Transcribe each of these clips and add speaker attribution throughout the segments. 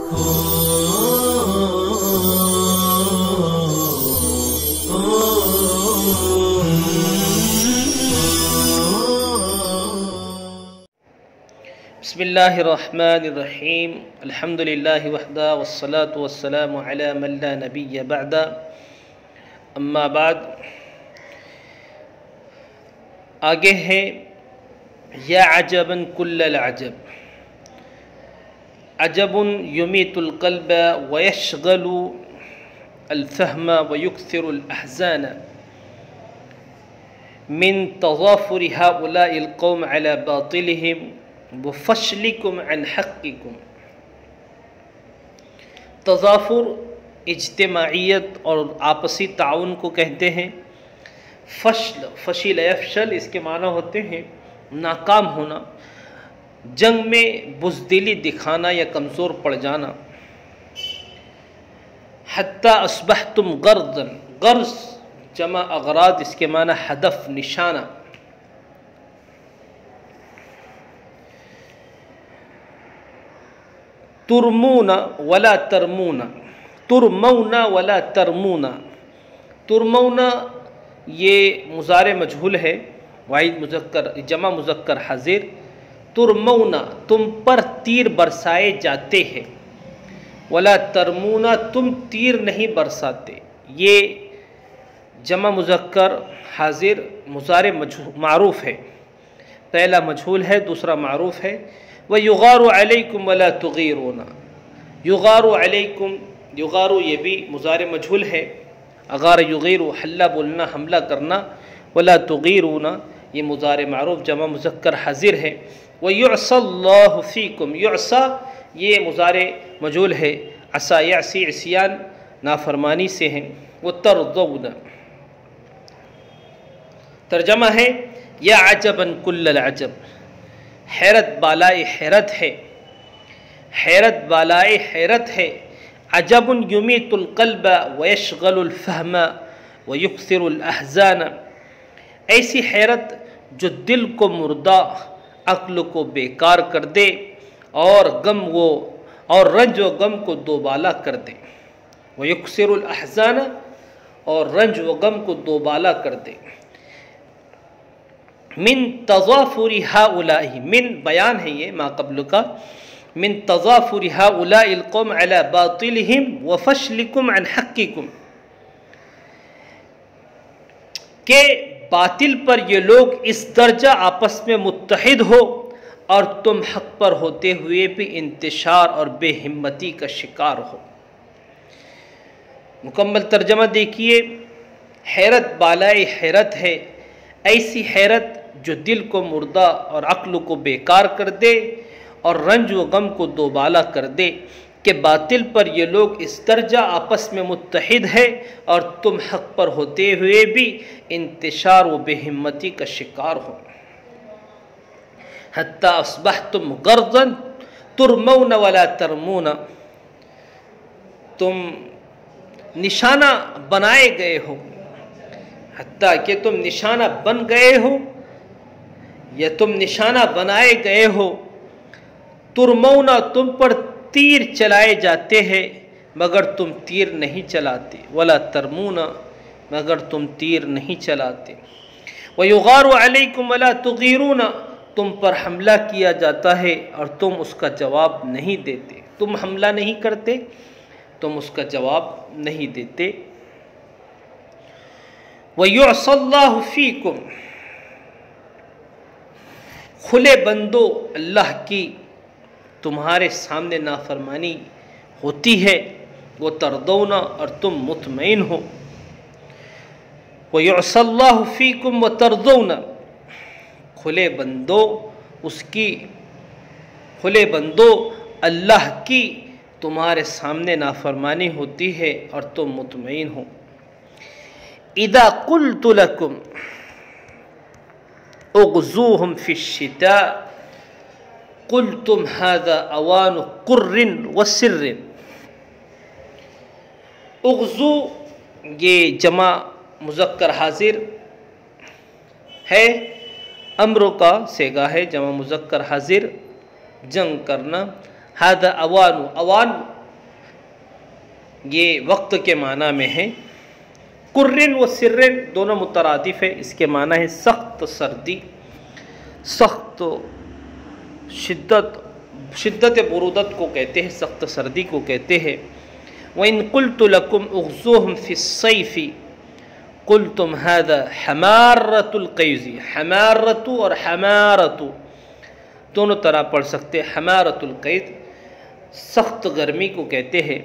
Speaker 1: بسم اللہ الرحمن الرحیم الحمد للہ وحدہ والصلاة والسلام علی من لا نبی بعد اما بعد۔ آگے ہے یا عجبا کل العجب، عجب یمیت القلب ویشغل الفہم ویکثر الاحزان من تضافر هؤلاء القوم على باطلهم وفشلكم عن حقكم۔ تضافر اجتماعیت اور آپسی تعاون کو کہتے ہیں۔ فشل یفشل اس کے معنی ہوتے ہیں ناکام ہونا، جنگ میں بزدلی دکھانا یا کمزور پڑ جانا۔ حتی اصبحتم غرضا، غرض جمع اغراض اس کے معنی ہدف، نشانہ۔ ترمون ولا ترمون، ترمون ولا ترمون۔ ترمون یہ مضارع مجہول ہے، واحد مذکر جمع مذکر حاضر۔ ترمون تم پر تیر برسائے جاتے ہیں، ولا ترمون تم تیر نہیں برساتے۔ یہ جمع مذکر حاضر مضارع معروف ہے، پہلا مجہول ہے دوسرا معروف ہے۔ وَيُغَارُ عَلَيْكُمْ وَلَا تُغِيرُونَ، یغار علیکم، یغار یہ بھی مضارع مجہول ہے، اغار یغیر حلہ بولنا حملہ کرنا، ولا تغیرون یہ مضارع معروف جمع مذکر حاضر ہے۔ وَيُعْصَى اللَّهُ فِيكُمْ، یعصى یہ مضارع مجہول ہے، عصا یعصی عصیان نافرمانی سے ہیں۔ وَتَرْضَوْنَ ترجمہ ہے یا عجبا کل العجب، حیرت بالائے حیرت ہے، حیرت بالائے حیرت ہے۔ عجب یمیت القلب ویشغل الفہم ویکثر الاحزان، ایسی حیرت جو دل کو مردہ عقل کو بیکار کر دے اور رنج و غم کو دوبالا کر دے۔ ویکثر الاحزان اور رنج و غم کو دوبالا کر دے۔ من تضافر هؤلاء، من بیان ہے یہ ما قبل کا، من تضافر هؤلاء القوم على باطلهم وفشلكم عن حقكم، کہ باطل پر یہ لوگ اس درجہ آپس میں متحد ہو اور تم حق پر ہوتے ہوئے بھی انتشار اور بے ہمتی کا شکار ہو۔ مکمل ترجمہ دیکھیے، حیرت بالائے حیرت ہے، ایسی حیرت جو دل کو مردہ اور عقل کو بیکار کر دے اور رنج و غم کو دوبالا کر دے، کہ باطل پر یہ لوگ اس درجہ آپس میں متحد ہے اور تم حق پر ہوتے ہوئے بھی انتشار و بے ہمتی کا شکار ہو۔ حتی اصبحتم غرضا ترمون ولا ترمون، تم نشانہ بنائے گئے ہو، حتیٰ کہ تم نشانہ بن گئے ہو یا تم نشانہ بنائے گئے ہو۔ ترمون تم پر تیر چلائے جاتے ہیں مگر تم تیر نہیں چلاتے، ولا ترمون مگر تم تیر نہیں چلاتے۔ وَيُغَارُ عَلَيْكُمْ وَلَا تُغِيرُونَ تم پر حملہ کیا جاتا ہے اور تم اس کا جواب نہیں دیتے، تم حملہ نہیں کرتے تم اس کا جواب نہیں دیتے۔ وَيُعْصَى اللَّهُ فِيكُمْ، کھلے بندو اللہ کی تمہارے سامنے نافرمانی ہوتی ہے، وہ ترضون اور تم مطمئن ہو۔ وَيُعْصَى اللَّهُ فِيكُمْ وَتَرْضُونَ، کھلے بندو اللہ کی تمہارے سامنے نافرمانی ہوتی ہے اور تم مطمئن ہو۔ اِذَا قُلْتُ لَكُمْ اغزوهم في الشتاء قلتم هذا اوان قر وسر۔ اغزو یہ جمع مذکر حاضر ہے، امر کا صیغہ ہے، جمع مذکر حاضر جنگ کرنا۔ هذا اوان، اوان یہ وقت کے معنی میں ہے۔ قرن و سرن دونوں مترادف ہے، اس کے معنی ہے سخت سردی، سخت شدت برودت کو کہتے ہیں، سخت سردی کو کہتے ہیں۔ وَإِن قُلْتُ لَكُمْ اُغْزُوهُمْ فِي الصَّيْفِ قُلْتُمْ هَذَا حَمَارَّةُ الْقَيْزِ، حمارت اور حمارت دونوں طرح پڑھ سکتے ہیں۔ حمارت القیز سخت گرمی کو کہتے ہیں۔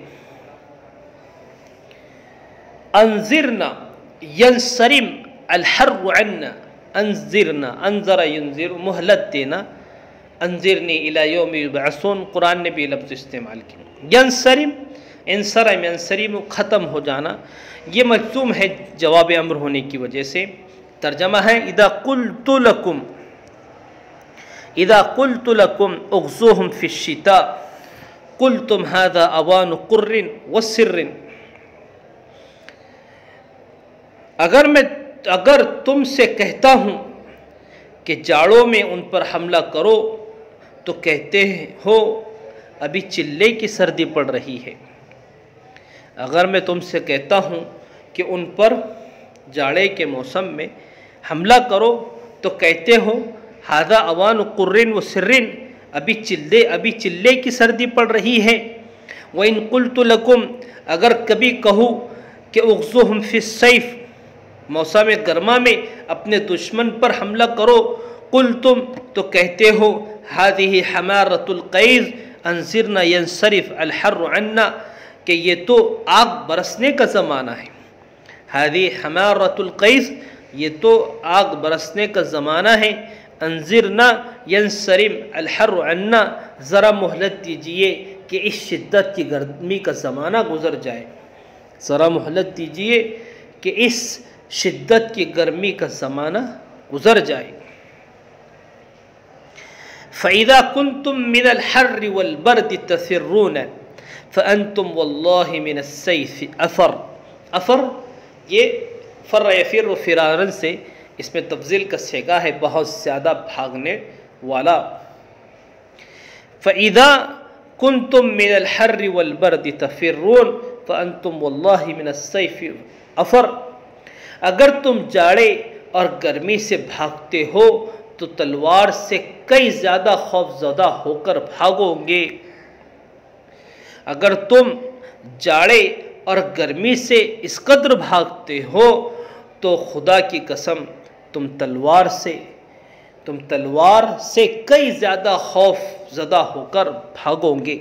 Speaker 1: انذرنا ینصرم الحر عنا، انذرنا، انذر ینذر مہلت دینا، انذرنی الی یوم یبعثون، قرآن نے بھی لفظ استعمال کیا۔ ینصرم، انصرم ینصرم ختم ہو جانا، یہ مجزوم ہے جواب امر ہونے کی وجہ سے۔ ترجمہ ہے اذا قلت لکم، اذا قلت لکم اغزوہم فی الشتاء قلتم هذا اوان قر وسر، اگر تم سے کہتا ہوں کہ جاڑوں میں ان پر حملہ کرو تو کہتے ہو ابھی چلے کی سردی پڑ رہی ہے۔ اگر میں تم سے کہتا ہوں کہ ان پر جاڑے کے موسم میں حملہ کرو تو کہتے ہو ہذا اوان قرن و سرن، ابھی چلے کی سردی پڑ رہی ہے۔ وَإِن قُلْتُ لَكُمْ، اگر کبھی کہوں کہ اغزوہم فی الصیف، موسم گرما میں اپنے دشمن پر حملہ کرو، قلتم تو کہتے ہو هذه حمارۃ القیظ انذرنا ینصرف الحر عنا، کہ یہ تو آگ برسنے کا زمانہ ہے۔ هذه حمارۃ القیظ، یہ تو آگ برسنے کا زمانہ ہے۔ انذرنا ینصرم الحر عنا، ذرا مہلت دیجئے کہ اس شدت کی گرمی کا زمانہ گزر جائے، ذرا مہلت دیجئے کہ اس شدت کی گرمی کا زمانہ گزر جائے۔ فَإِذَا كُنْتُم مِّنَ الْحَرِّ وَالْبَرْدِ تَفِرُّونَ فَأَنْتُمْ وَاللَّهِ مِنَ السَّيْفِ افر، یہ فر یفر فرارن سے، اس میں تفضیل کا صیغہ ہے، بہت زیادہ بھاگنے والا۔ فَإِذَا كُنْتُم مِّنَ الْحَرِّ وَالْبَرْدِ تَفِرُّونَ فَأَنْتُمْ وَاللَّهِ مِنَ السَّيْفِ افر، اگر تم جاڑے اور گرمی سے بھاگتے ہو تو تلوار سے کئی زیادہ خوف زدہ ہو کر بھاگو گے۔ اگر تم جاڑے اور گرمی سے اس قدر بھاگتے ہو تو خدا کی قسم تم تلوار سے کئی زیادہ خوف زدہ ہو کر بھاگو گے۔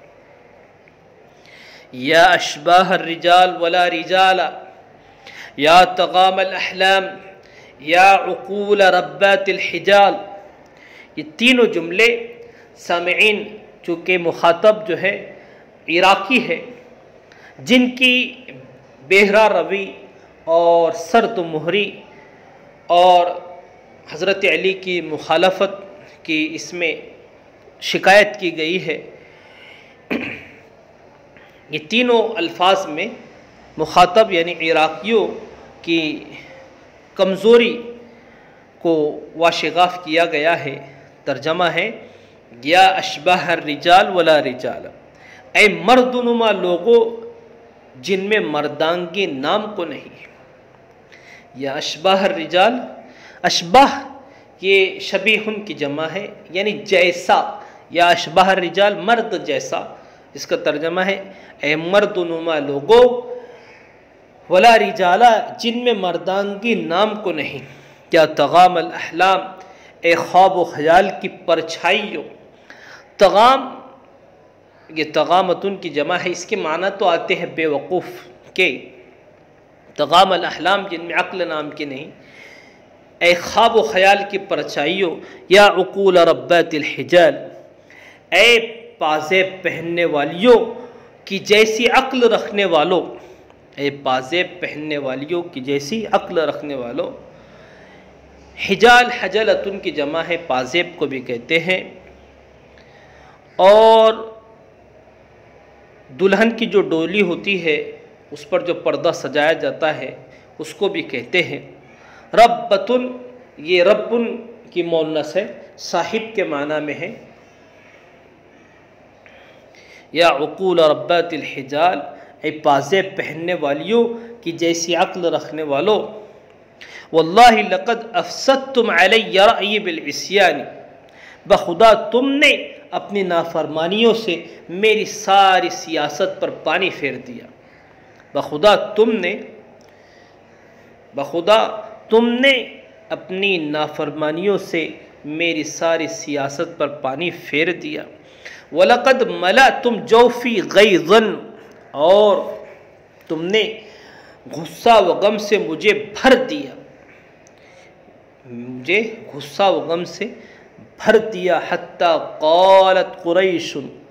Speaker 1: یا اشباہ الرجال ولا رجال، یا تغام الاحلام، یا عقول ربات الحجال، یہ تینوں جملے سامعین چونکہ مخاطب جو ہے عراقی ہے، جن کی بہرا روی اور سرد مہری اور حضرت علی کی مخالفت کی اس میں شکایت کی گئی ہے، یہ تینوں الفاظ میں مخاطب یعنی عراقیوں کی کمزوری کو واشغاف کیا گیا ہے۔ ترجمہ ہے یا اشباہ الرجال ولا رجال، اے مرد نما لوگوں جن میں مردانگی نام کو نہیں۔ یا اشباہ الرجال، اشباہ یہ شبیہن کی جمع ہے یعنی جیسا، یا اشباہ الرجال مرد جیسا، اس کا ترجمہ ہے اے مرد نما لوگوں ولا رجالا، جن میں مردانگی نام کو نہیں۔ کیا تغام الاحلام، اے خواب و خیال کی پرچھائیوں۔ تغام یہ تغامتن کی جمع ہے، اس کے معنی تو آتے ہیں بے وقوف کے۔ تغام الاحلام جن میں عقل نام کی نہیں، اے خواب و خیال کی پرچھائیوں، یا عقول ربات الحجال، اے پازیب پہننے والیوں کی جیسی عقل رکھنے والوں، اے پازیب پہننے والیوں کی جیسی عقل رکھنے والوں۔ حجال حجلتن کی جمع ہے، پازیب کو بھی کہتے ہیں، اور دلہن کی جو ڈولی ہوتی ہے اس پر جو پردہ سجایا جاتا ہے اس کو بھی کہتے ہیں۔ ربتن یہ ربن کی مؤنث ہے، صاحب کے معنی میں ہے۔ یا عقول ربات الحجال، اے پازے پہننے والیوں کی جیسی عقل رکھنے والو، واللہ لقد افسدتم علی رأیی بالعصیان، بخدا تم نے اپنی نافرمانیوں سے میری ساری سیاست پر پانی پھیر دیا، بخدا تم نے اپنی نافرمانیوں سے میری ساری سیاست پر پانی پھیر دیا، وَلَقَدْ مَلَأْتُمْ جَوْفِي غَيْظًا، اور تم نے غصہ و غم سے مجھے بھر دیا، مجھے غصہ و غم سے بھر دیا، حتی قالت قریش،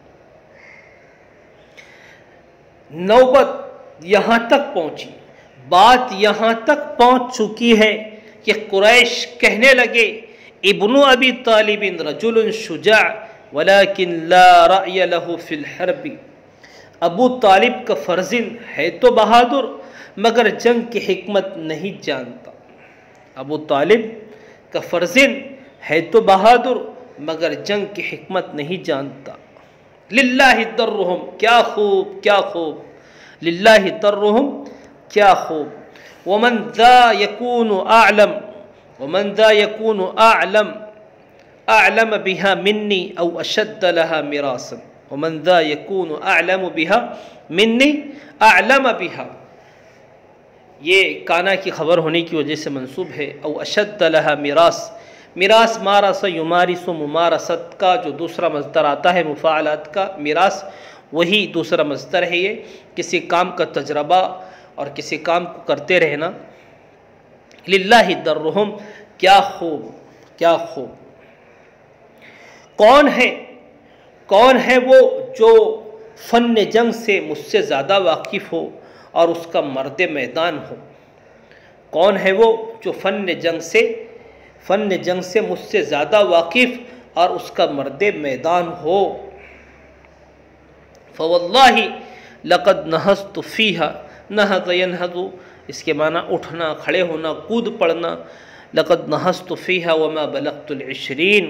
Speaker 1: نوبت یہاں تک پہنچی، بات یہاں تک پہنچ چکی ہے کہ قریش کہنے لگے ابن ابی طالب رجل شجاع ولیکن لا رأی له فی الحرب، ابو طالب کا فرزند ہے تو بہادر مگر جنگ کی حکمت نہیں جانتا، ابو طالب کا فرزند ہے تو بہادر مگر جنگ کی حکمت نہیں جانتا، للہ درہم، کیا خوب کیا خوب، للہ درہم کیا خوب، ومن ذا یکون اعلم، ومن ذا یکون اعلم بها منی او اشد لها مراسا، ومن ذا یکون اعلم بها منی اعلم بها، یہ کانا کی خبر ہونے کی وجہ سے منصوب ہے، او اشد لها میراث، میراث مارس یمارس ممارست کا جو دوسرا مصدر آتا ہے مفاعلات کا، میراث وہی دوسرا مصدر ہے، یہ کسی کام کا تجربہ اور کسی کام کو کرتے رہنا، للہ درہم، کیا خوب کیا خوب، کون ہے وہ جو فن جنگ سے مجھ سے زیادہ واقف ہو اور اس کا مرد میدان ہو، کون ہے وہ جو فن جنگ سے مجھ سے زیادہ واقف اور اس کا مرد میدان ہو، فواللہ لقد نہضت فیہا، نہض ینہض اس کے معنی اٹھنا، کھڑے ہونا، کود پڑنا، لقد نہضت فیہا وما بلغت العشرین،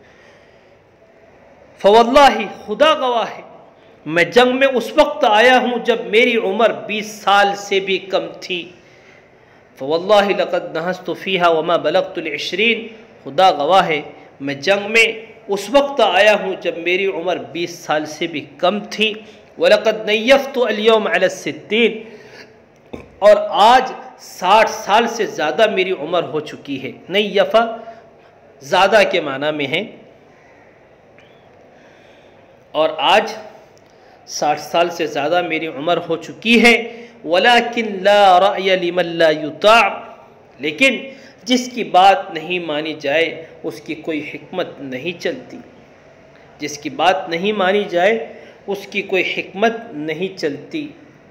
Speaker 1: فواللہ خدا گواہ ہے میں جنگ میں اس وقت آیا ہوں جب میری عمر 20 سال سے بھی کم تھی، فواللہ لقد نہضت فیہا وما بلغت العشرین، خدا گواہ ہے میں جنگ میں اس وقت آیا ہوں جب میری عمر 20 سال سے بھی کم تھی، وَلَقَدْ نَيَّفْتُ الْيَوْمَ عَلَى السِّتِّينَ، اور آج 60 سال سے زیادہ میری عمر ہو چکی ہے، نیفہ زیادہ کے معنی میں ہے، اور آج 60 سال سے زیادہ میری عمر ہو چکی ہے، وَلَكِنْ لَا رَأْيَ لِمَنْ لَا يُطَاعُ، لیکن جس کی بات نہیں مانی جائے اس کی کوئی حکمت نہیں چلتی، جس کی بات نہیں مانی جائے اس کی کوئی حکمت نہیں چلتی۔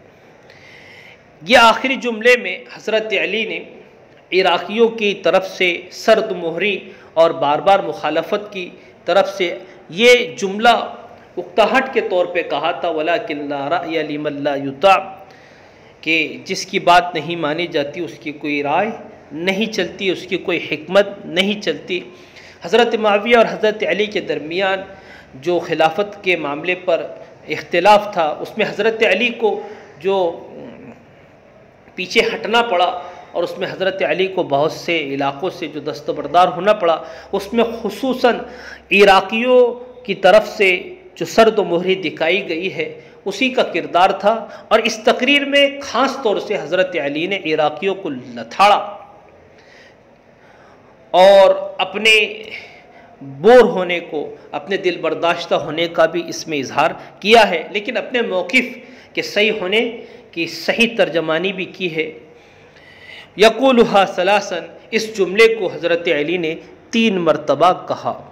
Speaker 1: یہ آخری جملے میں حضرت علی نے عراقیوں کی طرف سے سرد مہری اور بار بار مخالفت کی طرف سے یہ جملہ اکتاہٹ کے طور پہ کہا تھا، وَلَكِنْ لَا رَأْيَ لِمَنْ لَا يُطَاعُ، کہ جس کی بات نہیں مانی جاتی اس کی کوئی رائے نہیں چلتی، اس کی کوئی حکمت نہیں چلتی۔ حضرت معاویہ اور حضرت علی کے درمیان جو خلافت کے معاملے پر اختلاف تھا اس میں حضرت علی کو جو پیچھے ہٹنا پڑا اور اس میں حضرت علی کو بہت سے علاقوں سے جو دستبردار ہونا پڑا، اس میں خصوصاً عراقیوں کی طرف سے جو سرد و مہری دکھائی گئی ہے اسی کا کردار تھا، اور اس تقریر میں خاص طور سے حضرت علی نے عراقیوں کو لتھاڑا اور اپنے بور ہونے کو، اپنے دل برداشتہ ہونے کا بھی اس میں اظہار کیا ہے، لیکن اپنے موقف کے صحیح ہونے کی صحیح ترجمانی بھی کی ہے۔ یقولها ثلاثا، اس جملے کو حضرت علی نے 3 مرتبہ کہا۔